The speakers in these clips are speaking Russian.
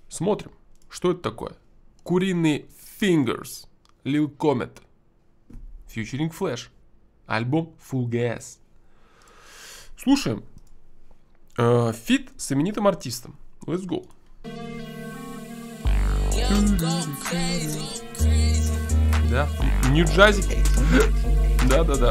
Смотрим, что это такое. Куриные Fingers, Lil Comet, featuring Flash, альбом Full Gas. Слушаем. Фит с именитым артистом. Let's go. Да, Нью-Джази. Да.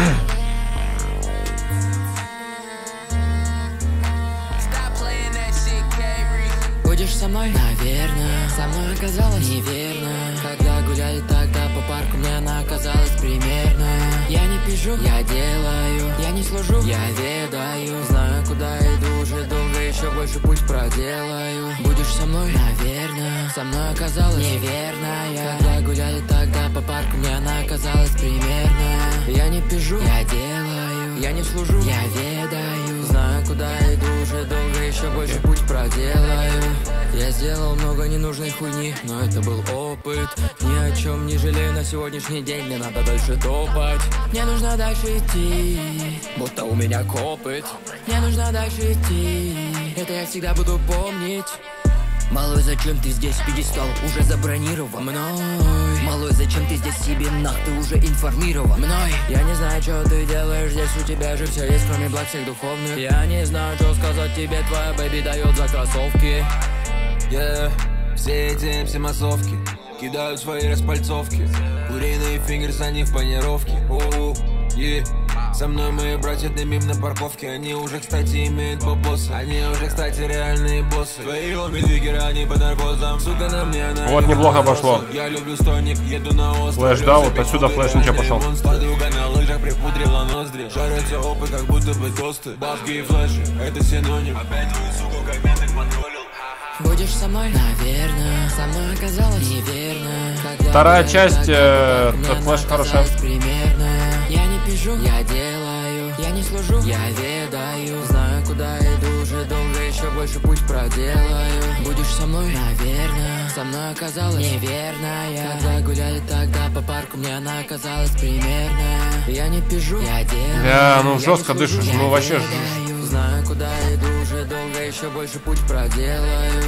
Будешь со мной? Наверное. Со мной оказалось неверно. Когда гуляли тогда по парку, мне она оказалась примерно. Я не пишу, я делаю. Я не служу, я ведаю. Знаю, куда иду, уже долго, еще больше путь проделаю. Будешь со мной? Наверное. Со мной оказалась неверная. Когда гуляли тогда по парку, мне она оказалась примерно. Я не пишу, я делаю. Я не служу, я ведаю. Знаю, куда иду, уже долго, еще больше путь проделаю. Я сделал много ненужной хуйни, но это был опыт. Ни о чем не жалею на сегодняшний день, мне надо дальше топать. Мне нужно дальше идти, будто у меня копыт. Мне нужно дальше идти, это я всегда буду помнить. Малой, зачем ты здесь, пьедестал уже забронирован мной? Малой, зачем ты здесь, себе нах, ты уже информирован мной? Я не знаю, что ты делаешь здесь, у тебя же все есть, кроме благ всех духовных. Я не знаю, что сказать тебе, твоя бэби дает за кроссовки. Все эти MC массовки кидают свои распальцовки. Куриные фингерс, они в панировке. Со мной мои братья дымим на парковке. Они уже, кстати, имеют бабосы. Они уже, кстати, реальные боссы. Твои хомидвигеры, они под наркозом. Сука, на мне она. Вот неплохо пошло. Я люблю стойник, еду на остров. Флэш, да, вот отсюда Флэш ничего пошел. Подруга на лыжах припудрила ноздри. Жарятся опы, как будто бы тосты. Бабки и флеши, это синоним. Опять твою суку, как ментик контролил. Будешь со мной? Наверное. Со мной оказалось неверно. Вторая часть Флэш хорошая. Примерно. Я не пишу, я делаю. Я не служу, я ведаю. Знаю, куда иду, уже долго, еще больше путь проделаю. Будешь со мной? Наверное. Со мной оказалось неверная. Когда гуляли тогда по парку, мне она оказалась примерно. Я не пишу, я делаю. Да, ну жестко дышишь, ну вообще. Знаю, куда иду, уже долго, еще больше путь проделаю.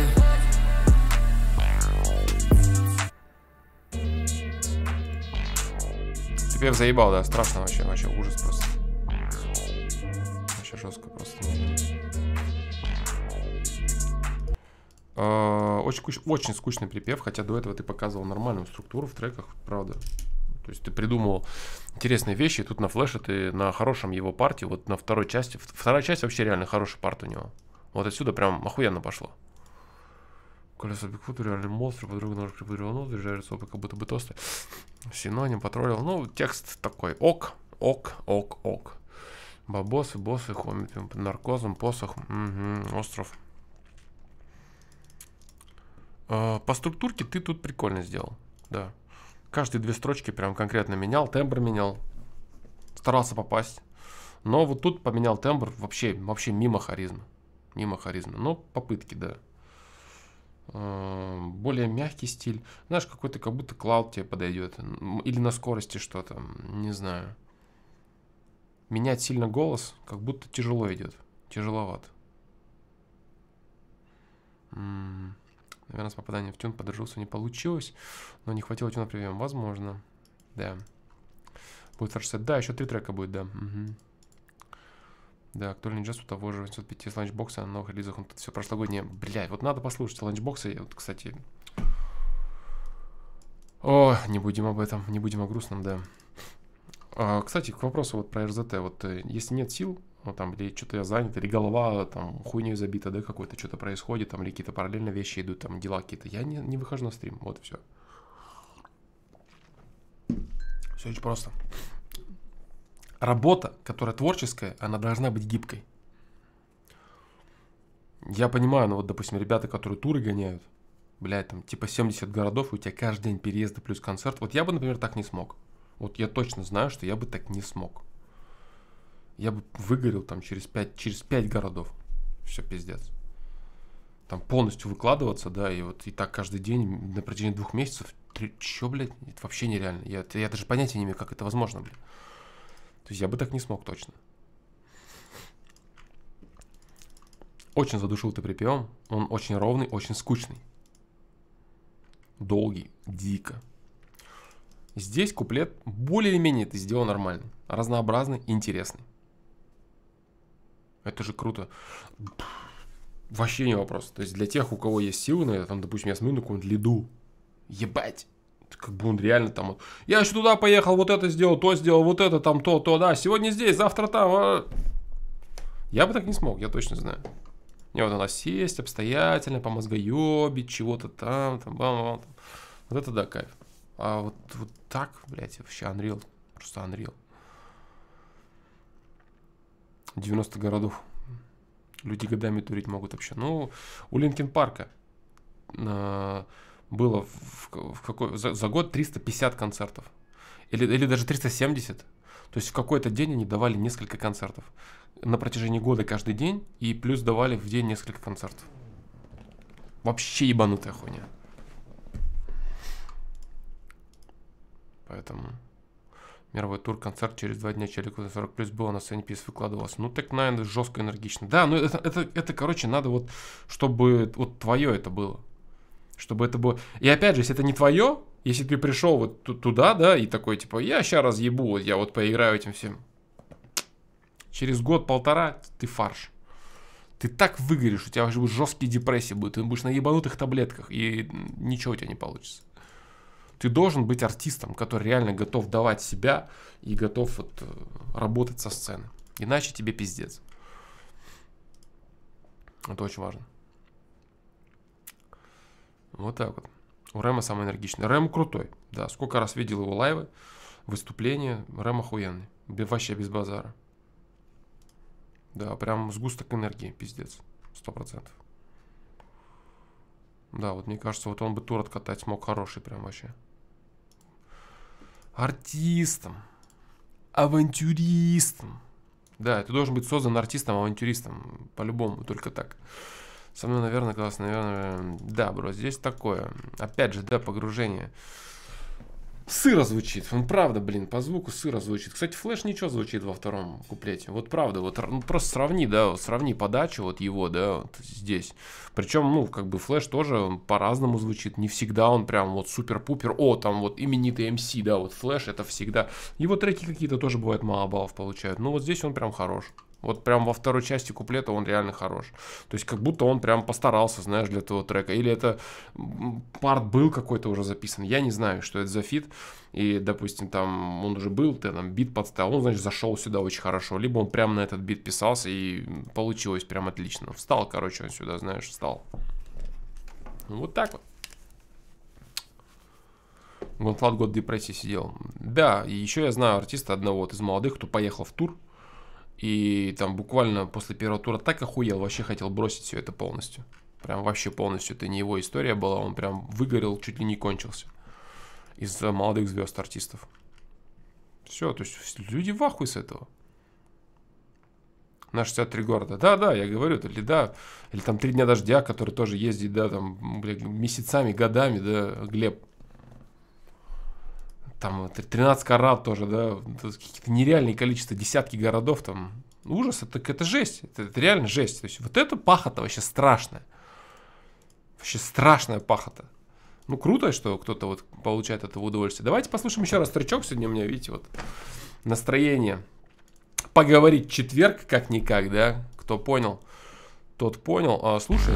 Теперь заебал, да, страшно вообще ужас просто. Вообще жестко просто. Очень скучный припев, хотя до этого ты показывал нормальную структуру в треках, правда. То есть ты придумал интересные вещи, и тут на флеше ты на хорошем его парте, вот на второй части. Вторая часть вообще реально хороший парт у него. Вот отсюда прям охуенно пошло. Колесо Бигфута, реальный монстр, подруга ножик припудрила нос, движется опы, как будто бы тосты. Синоним, потроллил. Ну, текст такой. Ок. Бабосы, боссы, хомит, под наркозом, посох, остров. По структурке ты тут прикольно сделал, да. Каждые две строчки прям конкретно менял, тембр менял, старался попасть. Но вот тут поменял тембр вообще мимо харизмы. Но попытки, да. Более мягкий стиль. Знаешь, какой-то как будто клауд тебе подойдет. Или на скорости что-то, не знаю. Менять сильно голос, как будто тяжело идет. Тяжеловато. Наверное, с попаданием в тюн подружился не получилось, но не хватило тюна прием. Возможно. Да. Будет фарш. Да, еще 3 трека будет, да. Да, актуальный джаз у того же 805 с ланчбокса на новых релизах. Он тут все прошлогоднее. Блядь, вот надо послушать ланчбоксы. Вот, кстати. О, не будем об этом. Не будем о грустном, да. Кстати, к вопросу вот про РЗТ. Вот если нет сил, ну там, или что-то я занят, или голова там хуйней забита, да, какой-то что-то происходит, там, или какие-то параллельно вещи идут, там, дела какие-то. Я не выхожу на стрим. Вот и все. Все очень просто. Работа, которая творческая, она должна быть гибкой. Я понимаю, ну вот, допустим, ребята, которые туры гоняют, блядь, там, типа 70 городов, и у тебя каждый день переезды плюс концерт. Вот я бы, например, так не смог. Вот я точно знаю, что я бы так не смог. Я бы выгорел там через 5 городов. Все, пиздец. Там полностью выкладываться, да, и вот и так каждый день на протяжении 2 месяцев. Чё, блядь, это вообще нереально. Я даже понятия не имею, как это возможно, блядь. То есть я бы так не смог точно. Очень задушил ты припевом. Он очень ровный, очень скучный. Долгий, дико. Здесь куплет более или менее ты сделал нормально. Разнообразный, интересный. Это же круто. Вообще не вопрос. То есть для тех, у кого есть силы на это, там, допустим, я смотрю на какую-нибудь Лиду. Ебать. Как бы он реально там вот. Я еще туда поехал, вот это сделал, вот это там, то, да. Сегодня здесь, завтра там. Я бы так не смог, я точно знаю. Мне вот надо сесть обстоятельно, помозгоебить, чего-то там, бам. Вот это да, кайф. А вот так, блядь, вообще Unreal. Просто Unreal. 90 городов. Люди годами турить могут вообще. Ну, у Линкин Парка было за год 350 концертов. Или даже 370. То есть в какой-то день они давали несколько концертов. На протяжении года каждый день. И плюс давали в день несколько концертов. Вообще ебанутая хуйня. Поэтому мировой тур, концерт через 2 дня, Челику 40 плюс было на сцене, пис выкладывался. Ну так, наверное, жестко, энергично. Да, ну это, короче, надо вот, чтобы вот твое это было. Чтобы это было. И опять же, если это не твое, если ты пришел вот туда, да, и такой, типа, я ща разъебу, вот я вот поиграю этим всем. Через год-полтора ты фарш. Ты так выгоришь, у тебя уже будет жесткие депрессии будут, ты будешь на ебанутых таблетках, и ничего у тебя не получится. Ты должен быть артистом, который реально готов давать себя и готов вот работать со сцены. Иначе тебе пиздец. Это очень важно. Вот так вот. У Рэма самый энергичный. Рэм крутой. Да, сколько раз видел его лайвы, выступления. Рэм охуенный. Вообще без базара. Да, прям сгусток энергии, пиздец. 100%. Да, вот мне кажется, вот он бы тур откатать смог хороший прям вообще. Артистом. Авантюристом. Да, ты должен быть создан артистом, авантюристом. По-любому, только так. Со мной, наверное, классно, наверное. Да, бро, здесь такое. Опять же, да, погружение. Сыро звучит. Он правда, блин, по звуку сыро звучит. Кстати, Флэш ничего звучит во втором куплете. Вот правда, вот ну, просто сравни, да, вот сравни подачу вот его, да, вот здесь. Причем, ну, как бы Флэш тоже по-разному звучит. Не всегда он прям вот супер-пупер. О, там вот именитый МС, да, вот Флэш это всегда. Его треки какие-то тоже бывает мало баллов получают. Ну, вот здесь он прям хорош. Вот прям во второй части куплета он реально хорош. То есть как будто он прям постарался, знаешь, для этого трека. Или это парт был какой-то уже записан. Я не знаю, что это за фит. И, допустим, там он уже был, ты там бит подставил. Он, значит, зашел сюда очень хорошо. Либо он прям на этот бит писался и получилось прям отлично. Встал, короче, он сюда, знаешь, встал. Вот так вот. Гонфлат год депрессии сидел. Да, и еще я знаю артиста одного вот из молодых, кто поехал в тур. И там буквально после первого тура так охуел, вообще хотел бросить все это полностью. Прям вообще полностью. Это не его история была, он прям выгорел, чуть ли не кончился. Из-за молодых звезд артистов. Все, то есть люди в ахуе с этого. На 63 города. Да, я говорю, это Лида. Или там 3 дня дождя, который тоже ездит, да, там, бля, месяцами, годами, да, Глеб. Там 13 карат тоже, да, какие-то нереальные количество, десятки городов там. Ужас, это жесть, это реально жесть. То есть вот это пахота вообще страшная. Вообще страшная пахота. Ну, круто, что кто-то вот получает это удовольствие. Давайте послушаем еще раз тречок. Сегодня у меня, видите, вот настроение. Поговорить в четверг, как-никак, да. Кто понял, тот понял. Слушаем.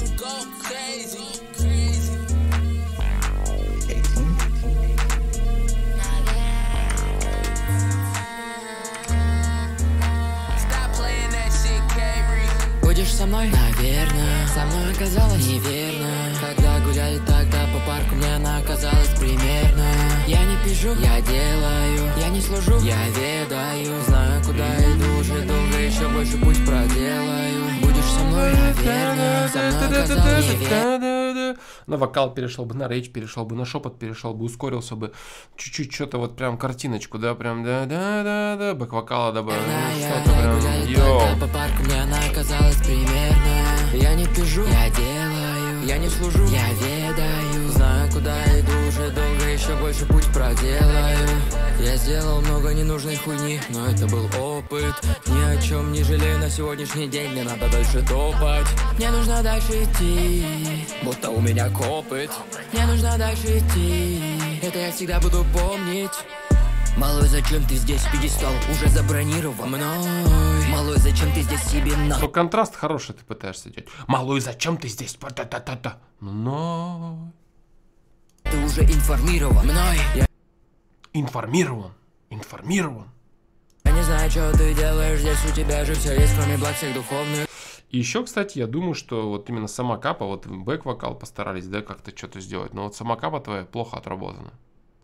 Будешь со мной? Наверное. Со мной оказалось неверно. Когда гуляли тогда по парку, мне она оказалась примерно. Я не пишу, я делаю. Я не служу, я ведаю. Знаю, куда иду, уже долго, еще больше путь проделаю. Будешь со мной? Наверное. Со мной оказалось неверно. На вокал перешел бы, на речь перешел бы, на шепот перешел бы, ускорился бы. Чуть-чуть что-то вот прям картиночку, да, прям да, бэк-вокала добавил. Что-то прям, йоу. По парку мне она оказалась примерно. Я не пишу, я делаю. Я не служу, я ведаю. Знаю, куда иду уже долго, еще больше путь проделаю. Я сделал много ненужной хуйни, но это был опыт. Ни о чем не жалею на сегодняшний день, мне надо дальше топать. Мне нужно дальше идти, будто у меня копыт. Мне нужно дальше идти, это я всегда буду помнить. Малой, зачем ты здесь, пьедестал уже забронирован мной. Малой, зачем ты здесь себе на... Но контраст хороший ты пытаешься делать. Малой, зачем ты здесь? Та-та-та-та-та. Но... Ты уже информирован мной. Информирован. Информирован. Я не знаю, что ты делаешь здесь, у тебя же все есть, кроме благ всех духовных. И еще, кстати, я думаю, что вот именно сама капа, вот бэк-вокал постарались, да, как-то что-то сделать. Но вот сама капа твоя плохо отработана.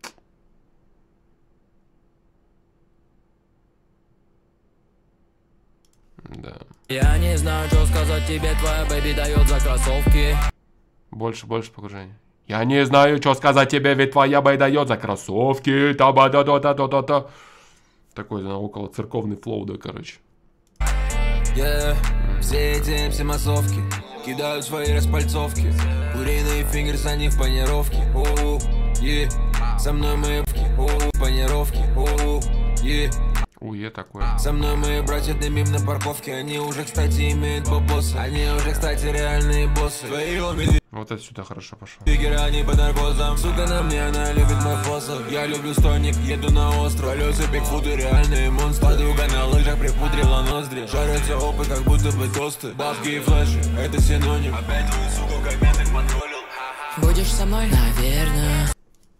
Да. Я не знаю, что сказать тебе, твоя бэби дает за кроссовки. Больше погружения. Я не знаю, что сказать тебе, ведь твоя бэй дает за кроссовки. Та-ба-да-да-да-да-да. Такой, да, около церковный флоу, да, короче. Все эти MC-массовки кидают свои распальцовки. Куриные фингерс, они в панировке. Со мной мои панировки. Уе такое. Со мной мои братья дымим на парковке. Они уже, кстати, имеют бабосы. Они уже, кстати, реальные боссы. Вот это сюда хорошо пошло. Фигеры, они по наркозам. Сука, на мне, она любит мой способ. Я люблю стойник, еду на остров. Колеса, бигфуты, реальные монстры. Подруга на лыжах припудрила ноздри. Жарятся опы, как будто бы тосты. Бабки и флеши, это синоним. Опять твою суку, как ментик контролил. Будешь со мной? Наверное.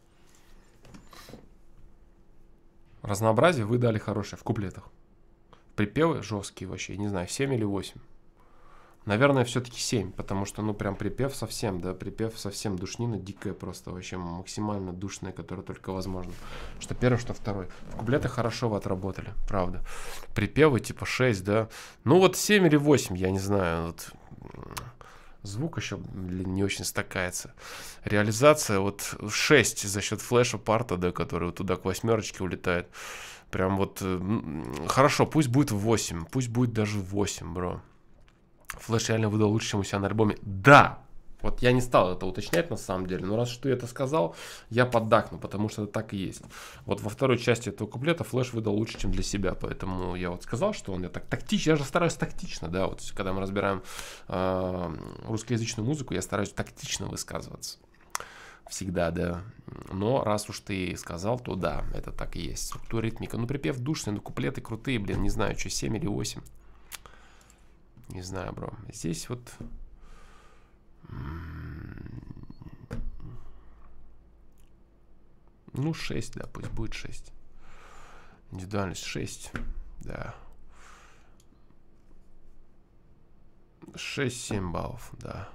Разнообразие вы дали хорошее в куплетах. Припевы жесткие вообще, не знаю, 7 или 8. Наверное, все-таки 7, потому что, ну, прям припев совсем, да, припев совсем душнина, дикая просто, вообще максимально душная, которая только возможно. Что первый, что второй. В куплетах хорошо вы отработали, правда. Припевы типа 6, да. Ну, вот 7 или 8, я не знаю, вот... Звук еще, блин, не очень стакается. Реализация вот 6 за счет флеша парта, да, который вот туда к 8 улетает. Прям вот хорошо, пусть будет 8, пусть будет даже 8, бро. Флэш реально выдал лучше, чем у себя на альбоме. Да! Вот я не стал это уточнять на самом деле, но раз что я это сказал, я поддакну, потому что это так и есть. Вот во второй части этого куплета Флэш выдал лучше, чем для себя, поэтому я вот сказал, что он я так тактично, я же стараюсь тактично, да, вот когда мы разбираем русскоязычную музыку, я стараюсь тактично высказываться. Всегда, да. Но раз уж ты сказал, то да, это так и есть. Структура, ритмика. Ну, припев душный, ну, куплеты крутые, блин, не знаю, что, 7 или 8. Не знаю, бро. Здесь вот... Ну, 6, да, пусть будет 6. Индивидуальность 6, да. 6-7 баллов, да.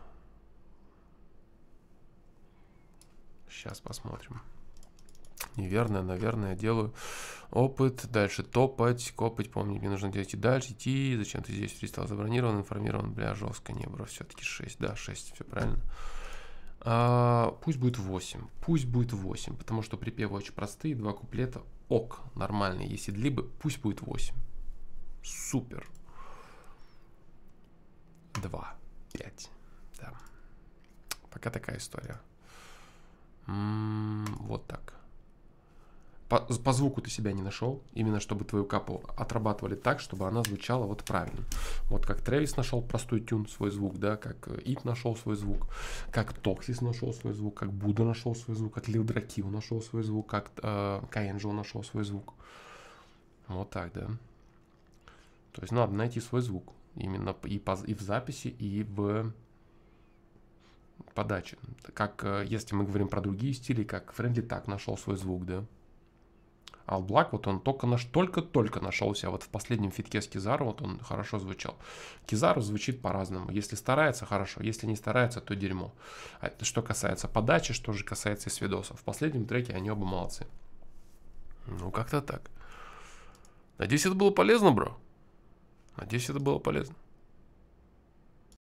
Сейчас посмотрим. Неверно, наверное, делаю опыт. Дальше топать, копать. Помню, мне нужно делать и дальше идти. Зачем ты здесь фристайл забронирован, информирован? Бля, жестко, не, бро, все-таки 6. Да, 6, все правильно. Пусть будет 8. Пусть будет 8, потому что припевы очень простые. 2 куплета. Ок, нормальные. Если длибы, пусть будет 8. Супер. 2, 5. Да. Пока такая история. Вот так. По звуку ты себя не нашел, именно чтобы твою капу отрабатывали так, чтобы она звучала вот правильно. Вот как Трэвис нашел простой тюн, свой звук, да, как Ит нашел свой звук, как Токсис нашел свой звук, как Будда нашел свой звук, как Лил Дракил нашел свой звук, как Каэнджел нашел свой звук. Вот так, да. То есть надо найти свой звук. Именно и в записи, и в подаче. Как если мы говорим про другие стили, как Friendly Так нашел свой звук, да. All Black, вот он только нашел себя. Вот в последнем фитке с Кизару, вот он хорошо звучал. Кизару звучит по-разному. Если старается, хорошо. Если не старается, то дерьмо. Это что касается подачи, что же касается и свидосов. В последнем треке они оба молодцы. Ну, как-то так. Надеюсь, это было полезно, бро. Надеюсь, это было полезно.